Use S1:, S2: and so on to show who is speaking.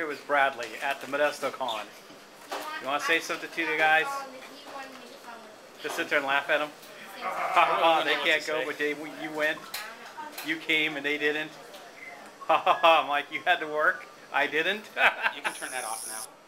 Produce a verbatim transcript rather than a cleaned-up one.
S1: was Bradley at the Modesto Con. You want to say something to the guys? Just sit there and laugh at them? Ha they can't go, but they, you went. You came and they didn't. Ha ha ha, Mike, you had to work. I didn't.
S2: You can turn that off now.